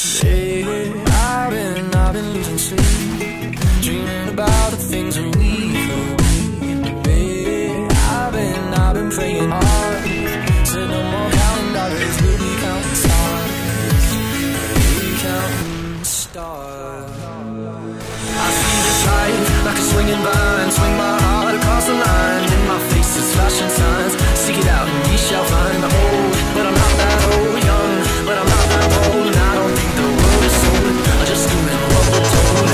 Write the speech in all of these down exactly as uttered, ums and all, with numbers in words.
Baby, I've been, I've been losing sleep, dreaming about the things that we could be. Baby, I've been, I've been praying hard, said no more counting dollars, we'll be counting stars, we'll be counting stars. I see this light like a swinging vine, swing my heart across the line, in my face is flashing signs, seek it out and ye shall find. I'm old, but I'm not that old, young, but I'm not that old, and I don't think the world is sold, I'm just doing what we're told.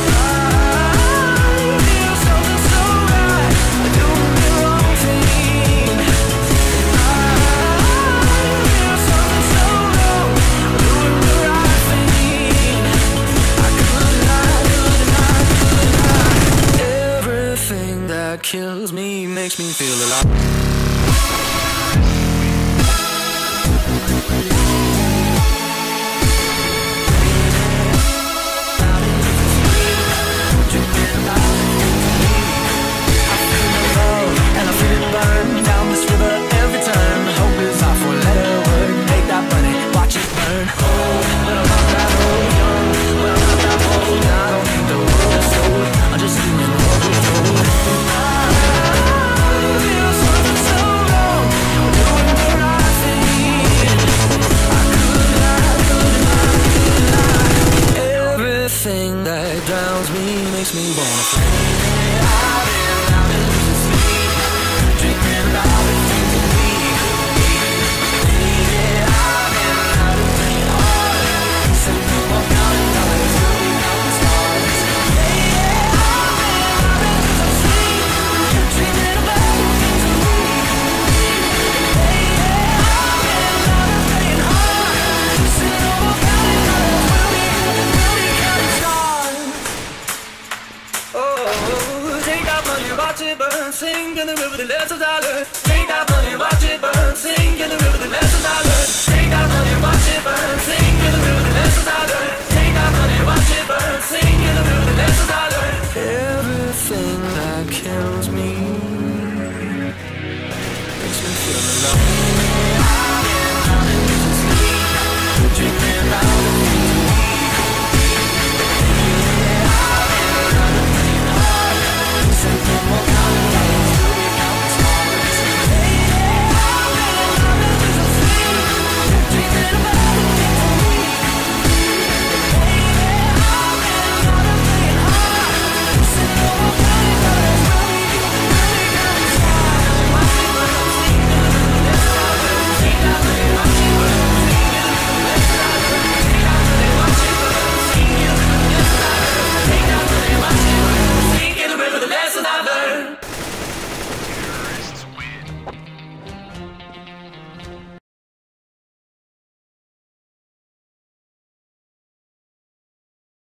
I feel something so right, I'm doing the wrong thing. I feel something so wrong, I'm doing the right thing. I could not, could not, could not. Everything that kills me makes me feel alive. Everything that drowns me makes me wanna fly. I've been, I've been losing sleep, dreaming about the things that we could be. Yeah, I've been, I've been praying hard, said no more counting dollars, we'll be counting stars. Yeah, I've been, I've been losing sleep, dreaming about the things that we could be. Yeah, I've been, I've been praying hard, said no more counting dollars, we'll be, we'll be counting stars. Oh, take that money, watch it burn, sing in the river, the less of dollar. Take that money, watch it burn, sing in the river, the less of dollar.